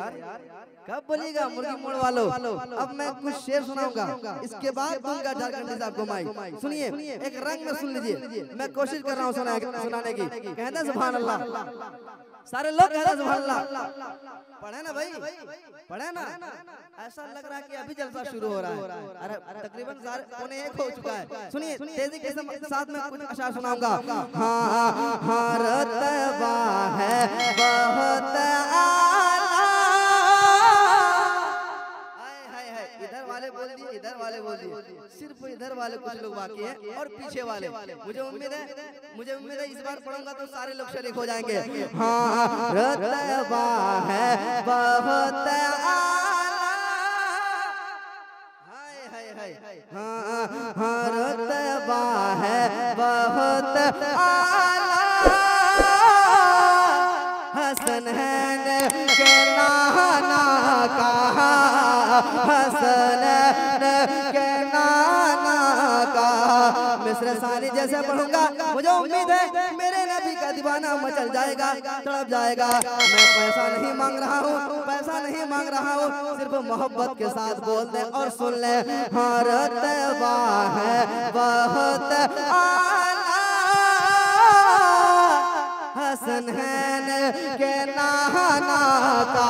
कब बोलिएगा मुर्गी मोड़ वालों। अब मैं कुछ शेर सुनाऊंगा, इसके बाद दूंगा झारखंडी साहब को माइक। सुनिए, एक रंग में सुन लीजिए, मैं कोशिश कर रहा हूँ सुनाने की। कहते हैं सुभान अल्लाह, सारे लोग कहते हैं सुभान अल्लाह। पढ़े ना भाई, पढ़े ना। ऐसा लग रहा है कि अभी जलसा शुरू हो रहा है। अरे तकरीबन पौने 1 हो चुका है। सुनिए, तेजी के साथ में कुछ अशार सुनाऊंगा। हाँ हाँ रतबा है बहुत इधर वाले बोल दिए, इधर वाले बोल दिए, सिर्फ इधर वाले कुछ लोग बाकी हैं और पीछे वाले। मुझे उम्मीद है इस बार पढ़ूंगा तो सारे लोग शरीक हो जाएंगे। हाँ रतबा है बहुत हाँ रतबा है बहुत हसनैन के नाना का, हसनैन के नाना का। मिस्र सानी जैसे पढ़ूंगा मुझे उम्मीद है मेरे नबी का दीवाना मचल जाएगा, तड़प जाएगा। मैं पैसा नहीं मांग रहा हूँ, पैसा नहीं मांग रहा हूँ, सिर्फ मोहब्बत के साथ बोल दे और सुन ले। हाँ रतबा है बहुत हसनैन के नाना का,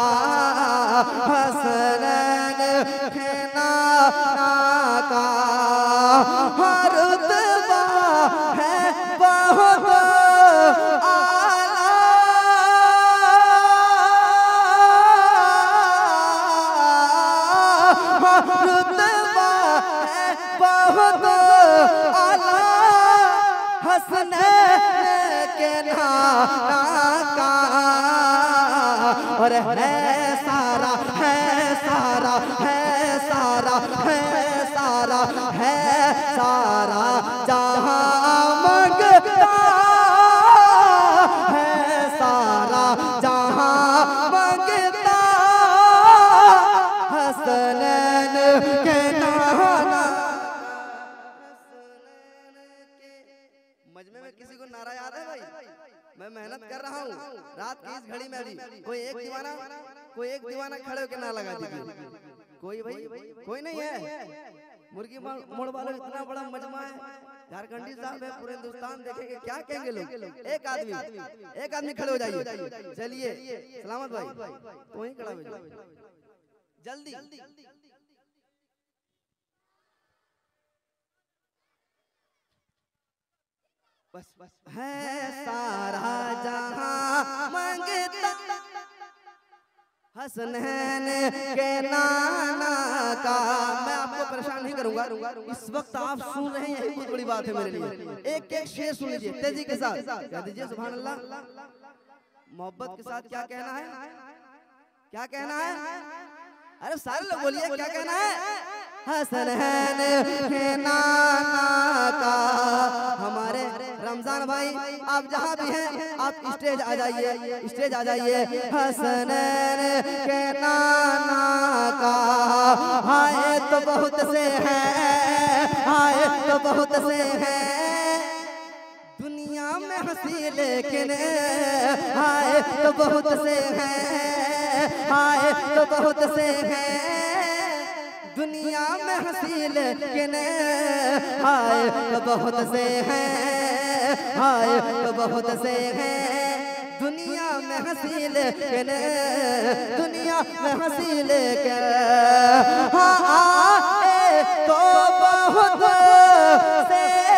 हसनैन के नाना का। हर रुतबा है बहुत आला, रुतबा है बहुत आला, हसनैन के नाना का। और है सारा, है सारा, है सारा, है सारा, है सारा जहां मंगता, है सारा जहां मंगता, हसनैन के नाना। मजमे में किसी को नारा याद है भाई? मैं मेहनत कर रहा हूँ रात की इस घड़ी में भी। कोई एक दीवाना खड़े होकर ना लगा दीजिए। कोई भाई कोई नहीं है। मुर्गी मोड़ वाले इतना बड़ा मजमा है, झारखंडी साहब है, पूरे हिंदुस्तान देखेंगे क्या कहेंगे लोग। एक आदमी खड़े हो जाइए। चलिए सलामत भाई, तो वहीं खड़ा हो जाइए जल्दी। बस है सारा जहां मंगता, हसनैन के नाना का। मैं आपको परेशान नहीं करूंगा, इस वक्त आप सुन रहे हैं, यही बहुत बड़ी बात है मेरे लिए। एक एक शेर सुन लीजिए तेजी के साथ, कह दीजिए सुभान अल्लाह। मोहब्बत के साथ क्या कहना है, क्या कहना है? अरे सारे लोग बोलिए क्या कहना है? हसनैन के नाना का। हमारे रमजान भाई आप जहाँ भी हैं आप स्टेज आ जाइए, स्टेज आ जाइए। हसनैन के नाना का। हाय तो बहुत से हैं, हाय तो बहुत से हैं दुनिया में हंसी, लेकिन हाय तो बहुत से हैं, हाय तो बहुत से हैं दुनिया में हंसी, लेकिन हाय तो बहुत से हैं, हाय तो बहुत से हैं दुनिया में हंसी, लेकिन दुनिया में हंसी, लेकिन हाँ तो बहुत से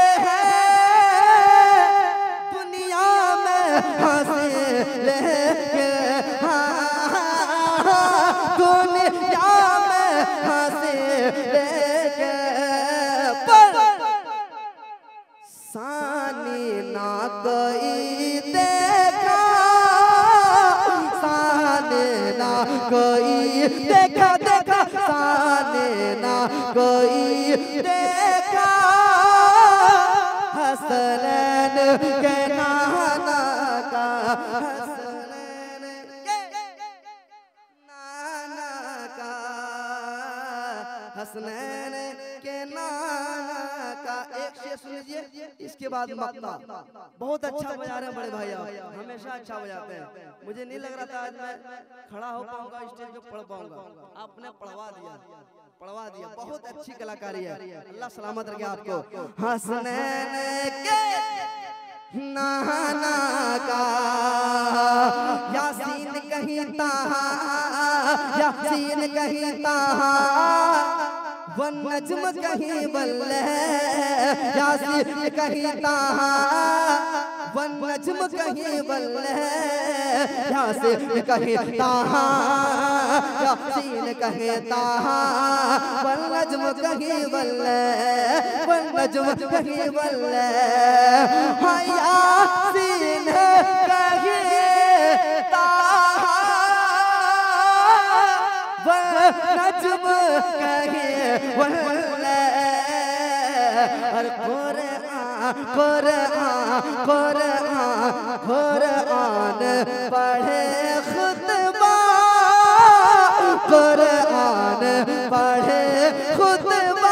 हैं दुनिया में हंसी, लेकिन दुनिया में हंसी, लेकिन सानी ना कोई देखा, सानी ना कोई देखा, देखा सानी ना कोई देखा। हसनैन के नाना का, हसनैन के नाना का, हसनैन के नाना का। एक शेर शेर सुन लीजिए, इसके बाद मक्ता। बहुत अच्छा बजा रहे हैं बड़े भाई, आप हमेशा अच्छा बजाते हैं। मुझे नहीं लग रहा था आज मैं खड़ा हो पाऊंगा, स्टेज पे पढ़ पाऊंगा, आपने पढ़वा दिया। बहुत अच्छी कलाकारी है, अल्लाह सलामत रखे आपको। हसनैन के नाना का यासीन कहीं ताहा, यासीन कहीं ताहा, वन नज्म कहीं बल्ले, यासीन कहीं ताहा, वन नज्म कहीं बल्ले, यासीन कहीं ताहा, यासीन कहीं ताहा, वन नज्म कहीं बल्ले, वन नज्म कहीं बल्ले, यासीन कहीं ताहा, नज्म कहीं बल्ले। और कुरान पढ़े खुतबा, कुरान पढ़े खुतबा,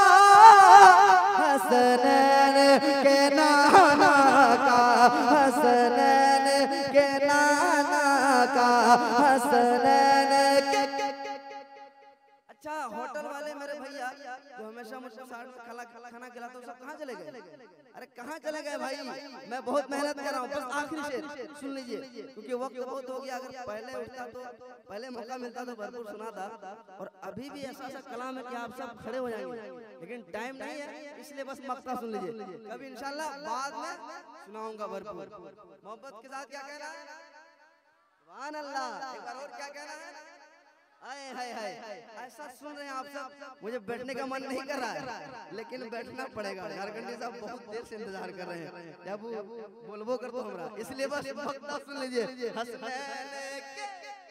हसनैन के नाना का, हसनैन के नाना का, हसनैन के। अच्छा, होटल वाले मेरे भैया जो हमेशा मुझसे खाना खिलाते हैं, सब कहाँ चले गए? अरे कहाँ चले गए भाई? मैं बहुत मेहनत कर रहा हूँ, बस आखिरी शेर सुन लीजिए, क्योंकि वक्त बहुत हो गया। अगर पहले उठता तो, पहले मौका मिलता तो भरपूर सुनाता, और अभी भी ऐसा कलाम है कि आप सब खड़े हो जाएंगे, लेकिन टाइम नहीं है, इसलिए बस मक्ता सुन लीजिए। कभी इंशाल्लाह बाद में सुनाऊंगा भरपूर। मोहब्बत के साथ क्या कहना है? सुभान अल्लाह। एक बार और क्या कहना है? हाय हाय हाय, ऐसा सुन रहे हैं आप सब, मुझे बैठने का मन नहीं कर रहा है, लेकिन बैठना पड़ेगा। झारखंडी साहब बहुत देर से इंतजार कर रहे हैं, जब बोलबो कर दो हमरा, इसलिए बस मक्ता सुन लीजिए। हसनैन के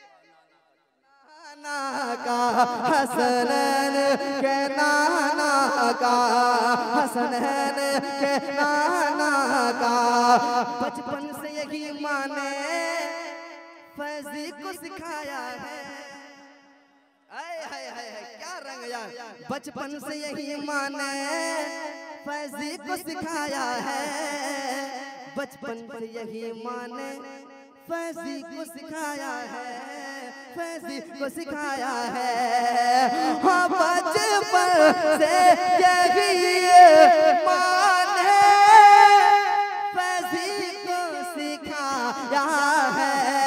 नाना का, हसनैन के नाना का, हसनैन के नाना का, बचपन से यही माने फैजी को सिखाया है। हाय हाय हाय, क्या रंग यार, बचपन से यही माने फैजी को सिखाया है, बचपन से यही माने फैजी को सिखाया है, फैजी को सिखाया है। हाँ, बचपन से यही माने फैजी को सिखाया है,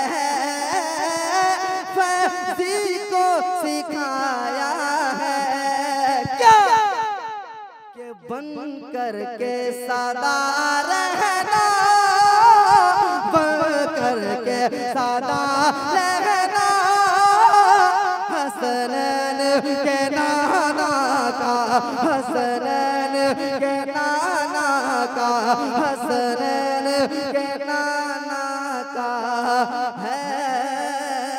सिखाया है। क्या के बन करके सादा रहना, बन करके सादा रहना, हसनैन के नाना का, हसनैन के नाना का, हसनैन के नाना का है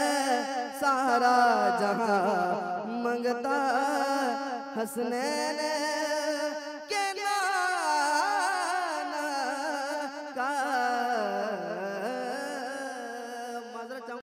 सारा जहां मंगता, हसनैन